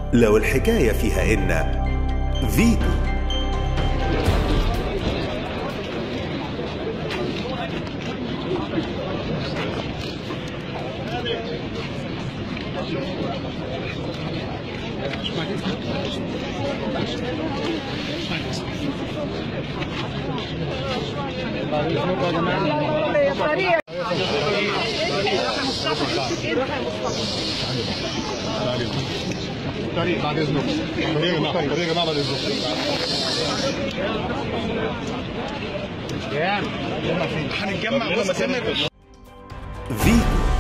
لو الحكاية فيها إن فيتو. طريق بعد اذنك طريق بعد اذنك هنتجمع ولا ما فيتو.